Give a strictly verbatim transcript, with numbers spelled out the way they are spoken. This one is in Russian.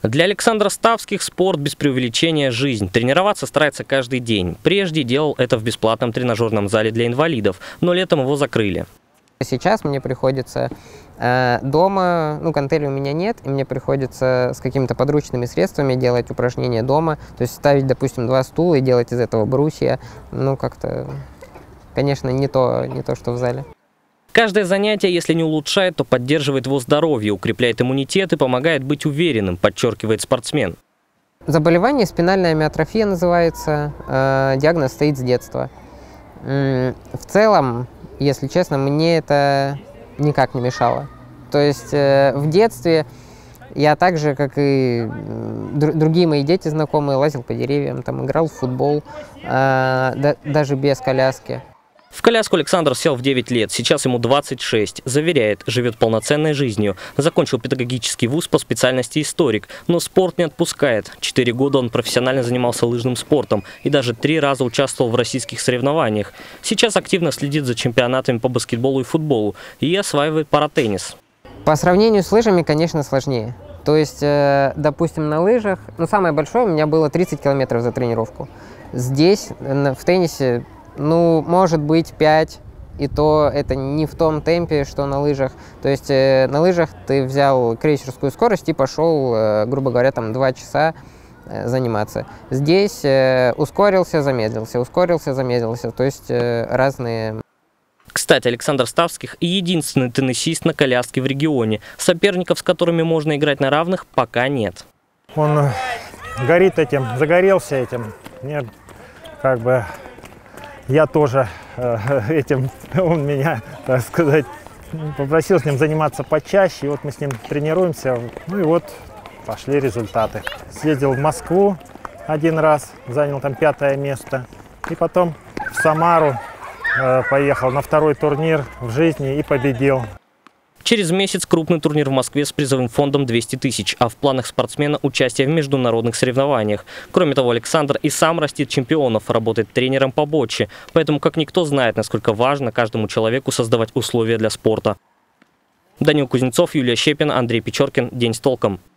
Для Александра Ставских спорт без преувеличения жизнь. Тренироваться старается каждый день. Прежде делал это в бесплатном тренажерном зале для инвалидов, но летом его закрыли. Сейчас мне приходится э, дома, ну гантелей у меня нет, и мне приходится с какими-то подручными средствами делать упражнения дома. То есть ставить, допустим, два стула и делать из этого брусья. Ну как-то, конечно, не то, не то, что в зале. Каждое занятие, если не улучшает, то поддерживает его здоровье, укрепляет иммунитет и помогает быть уверенным, подчеркивает спортсмен. Заболевание спинальная миотрофия называется, э, диагноз стоит с детства. М-м, в целом, если честно, мне это никак не мешало. То есть э, в детстве я так же, как и др другие мои дети знакомые, лазил по деревьям, там, играл в футбол, э, да, даже без коляски. В коляску Александр сел в девять лет, сейчас ему двадцать шесть. Заверяет, живет полноценной жизнью. Закончил педагогический вуз по специальности историк, но спорт не отпускает. Четыре года он профессионально занимался лыжным спортом и даже три раза участвовал в российских соревнованиях. Сейчас активно следит за чемпионатами по баскетболу и футболу и осваивает паратеннис. По сравнению с лыжами, конечно, сложнее. То есть, э, допустим, на лыжах, ну, самое большое у меня было тридцать километров за тренировку. Здесь, в теннисе, ну, может быть, пять, и то это не в том темпе, что на лыжах. То есть э, на лыжах ты взял крейсерскую скорость и пошел, э, грубо говоря, там два часа э, заниматься. Здесь э, ускорился, замедлился, ускорился, замедлился. То есть э, разные... Кстати, Александр Ставских – единственный теннисист на коляске в регионе. Соперников, с которыми можно играть на равных, пока нет. Он горит этим, загорелся этим. Мне как бы... Я тоже э, этим, он меня, так сказать, попросил с ним заниматься почаще. И вот мы с ним тренируемся, ну и вот пошли результаты. Съездил в Москву один раз, занял там пятое место. И потом в Самару э, поехал на второй турнир в жизни и победил. Через месяц крупный турнир в Москве с призовым фондом двести тысяч, а в планах спортсмена участие в международных соревнованиях. Кроме того, Александр и сам растит чемпионов, работает тренером по боче, поэтому как никто знает, насколько важно каждому человеку создавать условия для спорта. Данил Кузнецов, Юлия Щепина, Андрей Печоркин. День с толком.